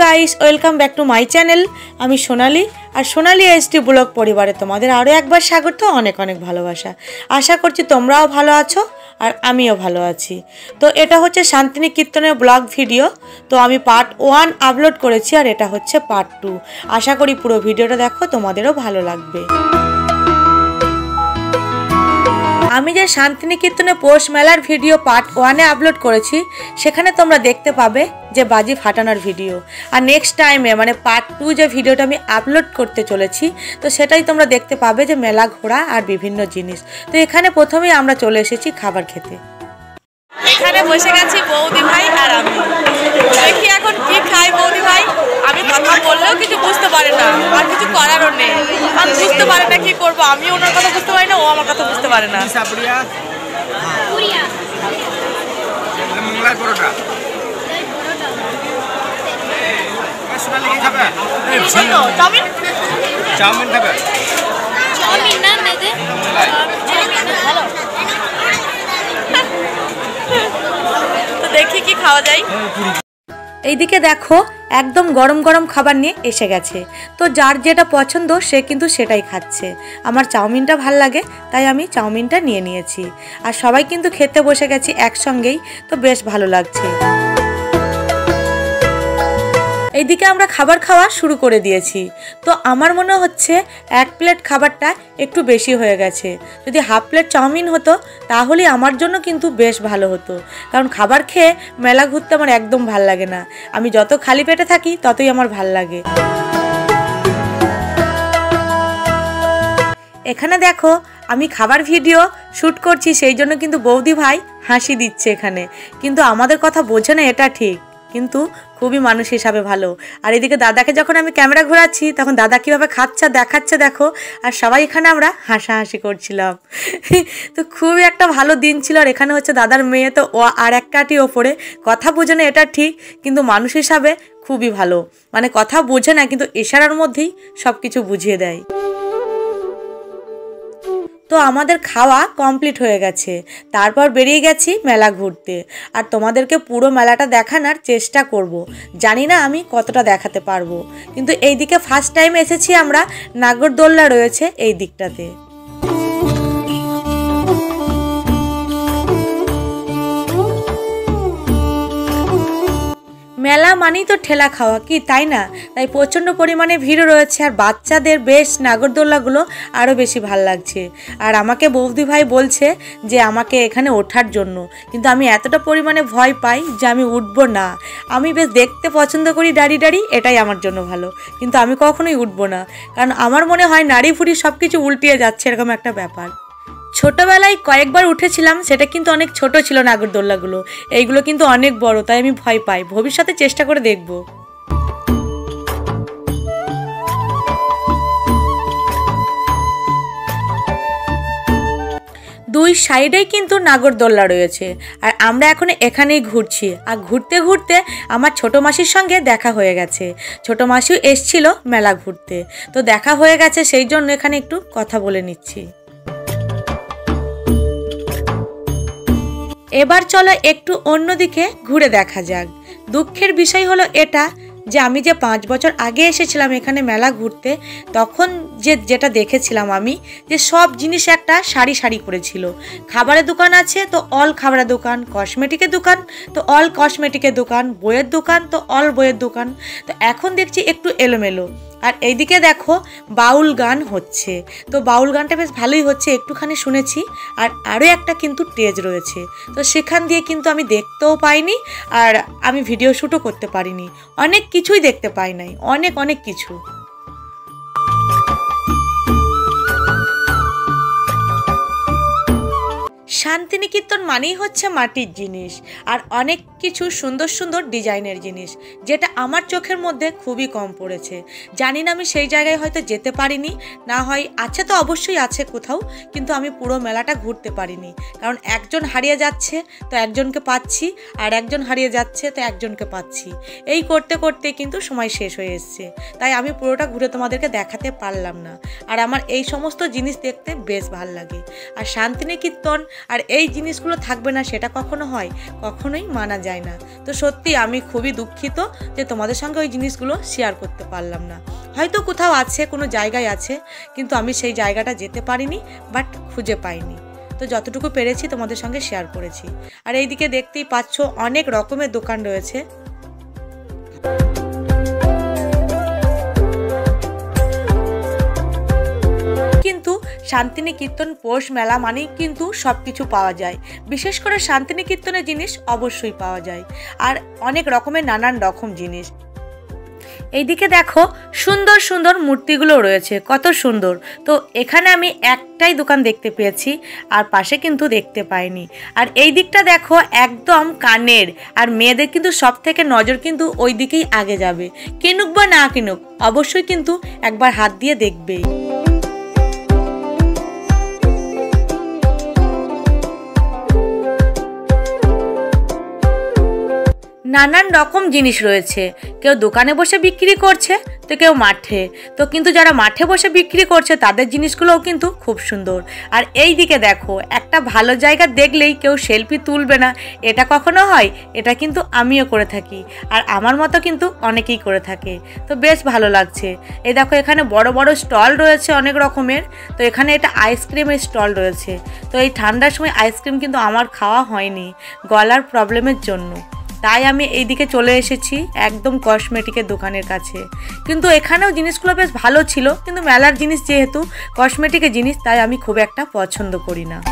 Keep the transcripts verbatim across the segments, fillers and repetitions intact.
Guys welcome back to my channel आमी सोनाली और Sonali ST blog परिवारे तोमादेर आरो एकबार स्वागत अनेक अनेक भालोबासा। आशा करछि तोमराओ भालो आछो और आमिओ भालो आछि। तो एटा होच्छे शांतिनिकेतनेर ब्लग भिडियो। तो आमी पार्ट वन आपलोड करेछि और एटा होच्छे पार्ट टू। आशा करी पुरो भिडियोटा देखो तोमादेरो भालो लागबे। आमी जे शांतिनिकेतने पोष मेलार भिडियो पार्ट वन आपलोड करेछि सेखाने तोमरा देखते पाबे जे बाजी फाटानोर भिडियो और नेक्स्ट टाइमे माने पार्ट टू जे भिडियोटा आमी आपलोड करते चलेछि तो सेटाई तोमरा देखते पाबे जे मेला घोरा और विभिन्न जिनिस। तो एखाने प्रथमेई आमरा चले एसेछि खाबार खेते। एखाने बसे गेछि बौदी भाई और आमी। देखि एखन कि खाय बौदी भाई। आमी कथा बोललेও কিছু বুঝতে পারে না আর কিছু করারও নেই। আমি বুঝতে পারে না কি করব। আমি ওনার কথা বুঝতে পারি না ও আমার কথা বুঝতে পারে না। সাপুরিয়া পুরিয়া মোগলাই পরোটা সোনালি কি খাবে? চাউমিন চাউমিন খাবে? চাউমিন না নেদে চাউমিন ভালো। তো দেখি কি খাওয়া যায়। এইদিকে দেখো একদম গরম গরম খাবার নিয়ে এসে গেছে। তো যার যেটা পছন্দ সে কিন্তু সেটাই খাচ্ছে। আমার চাউমিনটা ভাল লাগে তাই আমি চাউমিনটা নিয়ে নিয়েছি আর সবাই কিন্তু খেতে বসে গেছি একসঙ্গেই। তো বেশ ভালো লাগছে। এইদিকে আমরা খাবার খাওয়া শুরু করে দিয়েছি। তো আমার মনে হচ্ছে এক প্লেট খাবারটা একটু বেশি হয়ে গেছে। যদি হাফ প্লেট চাউমিন হতো তাহলে আমার জন্য কিন্তু বেশ ভালো হতো, কারণ খাবার খেয়ে মেলা ঘুরতে আমার একদম ভাল লাগে না। আমি যত খালি পেটে থাকি ততই আমার ভাল লাগে। এখানে দেখো আমি খাবার ভিডিও শ্যুট করছি, সেই জন্য কিন্তু বৌদি ভাই হাসি দিচ্ছে এখানে, কিন্তু আমাদের কথা বোঝে না এটা ঠিক, কিন্তু খুবই মানুষ হিসাবে ভালো। আর এদিকে দাদাকে যখন আমি ক্যামেরা ঘোরাচ্ছি তখন দাদা কীভাবে খাচ্ছে দেখাচ্ছে দেখো, আর সবাই এখানে আমরা হাসাহাসি করছিলাম। তো খুবই একটা ভালো দিন ছিল। আর এখানে হচ্ছে দাদার মেয়ে, তো ও আর এক কাটি ওপরে। কথা বোঝে না এটা ঠিক, কিন্তু মানুষ হিসাবে খুবই ভালো। মানে কথা বোঝে না কিন্তু ইশারার মধ্যেই সব কিছু বুঝিয়ে দেয়। তো আমাদের খাওয়া কমপ্লিট হয়ে গেছে, তারপর বেরিয়ে গেছি মেলা ঘুরতে। আর তোমাদেরকে পুরো মেলাটা দেখানোর চেষ্টা করব। জানি না আমি কতটা দেখাতে পারবো, কিন্তু এই দিকে ফার্স্ট টাইম এসেছি আমরা। নাগরদোলনা রয়েছে এই দিকটাতে। মেলা মানেই তো ঠেলা খাওয়া, কি তাই না? তাই প্রচণ্ড পরিমাণে ভিড় রয়েছে আর বাচ্চাদের বেশ নাগরদোলনাগুলো আরও বেশি ভাল লাগছে। আর আমাকে বৌদি ভাই বলছে যে আমাকে এখানে ওঠার জন্য, কিন্তু আমি এতটা পরিমাণে ভয় পাই যে আমি উঠবো না। আমি বেশ দেখতে পছন্দ করি দাঁড়িয়ে দাঁড়িয়ে, এটাই আমার জন্য ভালো, কিন্তু আমি কখনোই উঠবো না, কারণ আমার মনে হয় নাড়ি ফুড়ি সব কিছু উল্টিয়ে যাচ্ছে, এরকম একটা ব্যাপার। ছোটোবেলায় কয়েকবার উঠেছিলাম, সেটা কিন্তু অনেক ছোট ছিল নাগরদোলনাগুলো, এইগুলো কিন্তু অনেক বড়, তাই আমি ভয় পাই। ভবিষ্যতে চেষ্টা করে দেখব। দুই সাইডেই কিন্তু নাগরদোলনা রয়েছে আর আমরা এখন এখানেই ঘুরছি। আর ঘুরতে ঘুরতে আমার ছোটো মাসির সঙ্গে দেখা হয়ে গেছে। ছোটো মাসিও এসছিল মেলা ঘুরতে, তো দেখা হয়ে গেছে, সেই জন্য এখানে একটু কথা বলে নিচ্ছি। এবার চলো একটু অন্যদিকে ঘুরে দেখা যাক। দুঃখের বিষয় হলো এটা যে আমি যে পাঁচ বছর আগে এসেছিলাম এখানে মেলা ঘুরতে, তখন যে যেটা দেখেছিলাম আমি, যে সব জিনিস একটা সারি সারি করেছিল। খাবারের দোকান আছে তো অল খাবারের দোকান, কসমেটিকের দোকান তো অল কসমেটিকের দোকান, বইয়ের দোকান তো অল বইয়ের দোকান। তো এখন দেখছি একটু এলোমেলো। আর এইদিকে দেখো বাউল গান হচ্ছে, তো বাউল গানটা বেশ ভালোই হচ্ছে, একটুখানি শুনেছি। আর আরও একটা কিন্তু স্টেজ রয়েছে, তো সেখান দিয়ে কিন্তু আমি দেখতেও পাইনি আর আমি ভিডিও শ্যুটও করতে পারিনি। অনেক কিছুই দেখতে পাই নাই, অনেক অনেক কিছু। শান্তিনিকেতন মানেই হচ্ছে মাটির জিনিস আর অনেক কিছু সুন্দর সুন্দর ডিজাইনের জিনিস, যেটা আমার চোখের মধ্যে খুবই কম পড়েছে। জানি না আমি সেই জায়গায় হয়তো যেতে পারিনি, না হয় আছে তো অবশ্যই আছে কোথাও, কিন্তু আমি পুরো মেলাটা ঘুরতে পারিনি, কারণ একজন হারিয়ে যাচ্ছে তো একজনকে পাচ্ছি, আর একজন হারিয়ে যাচ্ছে তো একজনকে পাচ্ছি। এই করতে করতে কিন্তু সময় শেষ হয়ে এসছে, তাই আমি পুরোটা ঘুরে তোমাদেরকে দেখাতে পারলাম না। আর আমার এই সমস্ত জিনিস দেখতে বেশ ভালো লাগে। আর শান্তিনিকেতন আর এই জিনিসগুলো থাকবে না সেটা কখনো হয়, কখনোই মানা যায় না। তো সত্যি আমি খুবই দুঃখিত যে তোমাদের সঙ্গে ওই জিনিসগুলো শেয়ার করতে পারলাম না। হয়তো কোথাও আছে, কোনো জায়গায় আছে, কিন্তু আমি সেই জায়গাটা যেতে পারিনি, বাট খুঁজে পাইনি। তো যতটুকু পেরেছি তোমাদের সঙ্গে শেয়ার করেছি। আর এইদিকে দেখতেই পাচ্ছ অনেক রকমের দোকান রয়েছে। কিন্তু শান্তিনিকেতন পৌষ মেলা মানেই কিন্তু সব কিছু পাওয়া যায়। বিশেষ করে শান্তিনিকেতনের জিনিস অবশ্যই পাওয়া যায়, আর অনেক রকমের নানান রকম জিনিস। এইদিকে দেখো সুন্দর সুন্দর মূর্তিগুলো রয়েছে, কত সুন্দর। তো এখানে আমি একটাই দোকান দেখতে পেয়েছি, আর পাশে কিন্তু দেখতে পাইনি। আর এই দিকটা দেখো একদম কানের, আর মেয়েদের কিন্তু সব থেকে নজর কিন্তু ওই দিকেই আগে যাবে। কিনুক বা না কিনুক, অবশ্যই কিন্তু একবার হাত দিয়ে দেখবেই। নানান রকম জিনিস রয়েছে, কেউ দোকানে বসে বিক্রি করছে, তো কেউ মাঠে। তো কিন্তু যারা মাঠে বসে বিক্রি করছে তাদের জিনিসগুলোও কিন্তু খুব সুন্দর। আর এই দিকে দেখো একটা ভালো জায়গা দেখলেই কেউ সেলফি তুলবে না, এটা কখনো হয়? এটা কিন্তু আমিও করে থাকি, আর আমার মতো কিন্তু অনেকেই করে থাকে। তো বেশ ভালো লাগছে। এই দেখো এখানে বড় বড় স্টল রয়েছে অনেক রকমের। তো এখানে এটা আইসক্রিমের স্টল রয়েছে। তো এই ঠান্ডার সময় আইসক্রিম কিন্তু আমার খাওয়া হয়নি গলার প্রবলেমের জন্য, তাই আমি এইদিকে চলে এসেছি একদম কসমেটিকের দোকানের কাছে। কিন্তু এখানেও জিনিসগুলো বেশ ভালো ছিল, কিন্তু মেলার জিনিস যেহেতু কসমেটিকের জিনিস, তাই আমি খুব একটা পছন্দ করি না।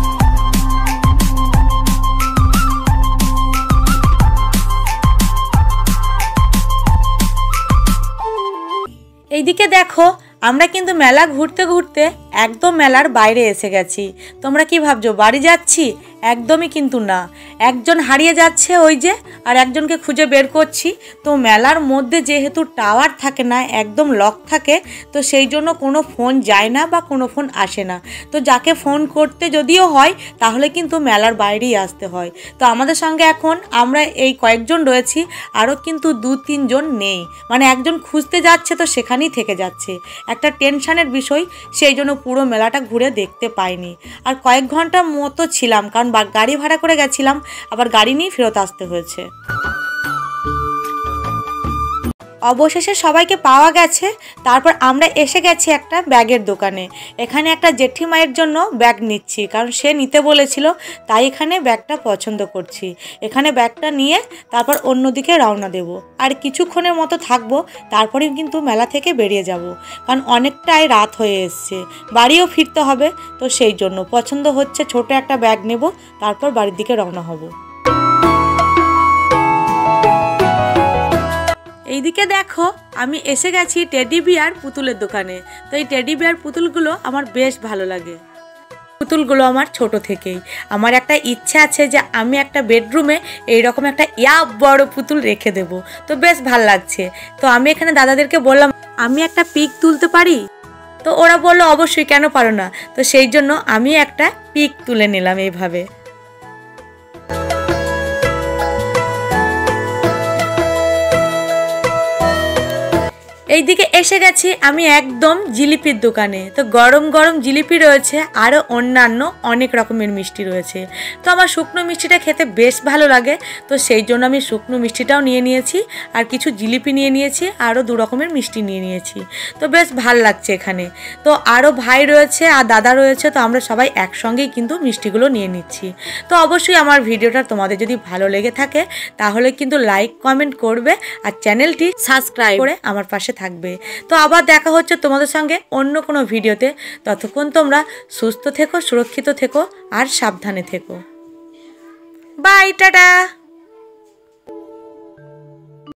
এইদিকে দেখো আমরা কিন্তু মেলা ঘুরতে ঘুরতে একদম মেলার বাইরে এসে গেছি। তোমরা কি ভাবছো বাড়ি যাচ্ছি? একদমই কিন্তু না। একজন হারিয়ে যাচ্ছে ওই যে, আর একজনকে খুঁজে বের করছি। তো মেলার মধ্যে যেহেতু টাওয়ার থাকে না, একদম লক থাকে, তো সেই জন্য কোনো ফোন যায় না বা কোনো ফোন আসে না। তো যাকে ফোন করতে যদিও হয় তাহলে কিন্তু মেলার বাইরেই আসতে হয়। তো আমাদের সঙ্গে এখন আমরা এই কয়েকজন রয়েছি, আরও কিন্তু দু তিনজন নেই, মানে একজন খুঁজতে যাচ্ছে তো সেখানেই থেকে যাচ্ছে। একটা টেনশনের বিষয়, সেই জন্য পুরো মেলাটা ঘুরে দেখতে পাইনি। আর কয়েক ঘন্টার মতো ছিলাম, কারণ গাড়ি ভাড়া করে গেছিলাম, আবার গাড়ি নিয়ে ফেরত আসতে হয়েছে। অবশেষে সবাইকে পাওয়া গেছে। তারপর আমরা এসে গেছি একটা ব্যাগের দোকানে। এখানে একটা জেঠিমায়ের জন্য ব্যাগ নিচ্ছি, কারণ সে নিতে বলেছিল, তাই এখানে ব্যাগটা পছন্দ করছি। এখানে ব্যাগটা নিয়ে তারপর অন্যদিকে রওনা দেব। আর কিছুক্ষণের মতো থাকবো, তারপরে কিন্তু মেলা থেকে বেরিয়ে যাব, কারণ অনেকটাই রাত হয়ে এসছে, বাড়িও ফিরতে হবে। তো সেই জন্য পছন্দ হচ্ছে ছোট একটা ব্যাগ নেব, তারপর বাড়ির দিকে রওনা হব। এইদিকে দেখো আমি এসে গেছি টেডি বিয়ার পুতুলের দোকানে। তো এই টেডি বিয়ার পুতুলগুলো আমার বেশ ভালো লাগে। পুতুলগুলো আমার ছোট থেকেই, আমার একটা ইচ্ছা আছে যে আমি একটা বেডরুমে এইরকম একটা ইয়া বড় পুতুল রেখে দেব। তো বেশ ভাল লাগছে। তো আমি এখানে দাদাদেরকে বললাম আমি একটা পিক তুলতে পারি? তো ওরা বললো অবশ্যই, কেন পারো না। তো সেই জন্য আমি একটা পিক তুলে নিলাম এইভাবে। এইদিকে এসে গেছি আমি একদম জিলিপির দোকানে। তো গরম গরম জিলিপি রয়েছে, আরও অন্যান্য অনেক রকমের মিষ্টি রয়েছে। তো আমার শুকনো মিষ্টিটা খেতে বেশ ভালো লাগে, তো সেই জন্য আমি শুকনো মিষ্টিটাও নিয়ে নিয়েছি, আর কিছু জিলিপি নিয়ে নিয়েছি, আরও দু রকমের মিষ্টি নিয়ে নিয়েছি। তো বেশ ভাল লাগছে এখানে। তো আরও ভাই রয়েছে আর দাদা রয়েছে, তো আমরা সবাই একসঙ্গেই কিন্তু মিষ্টিগুলো নিয়ে নিচ্ছি। তো অবশ্যই আমার ভিডিওটা তোমাদের যদি ভালো লেগে থাকে তাহলে কিন্তু লাইক কমেন্ট করবে, আর চ্যানেলটি সাবস্ক্রাইব করে আমার পাশে থাকবে। তো আবার দেখা হচ্ছে তোমাদের সঙ্গে অন্য কোনো ভিডিওতে। ততক্ষণ তোমরা সুস্থ থেকো, সুরক্ষিত থেকো, আর সাবধানে থেকো। Bye, tata.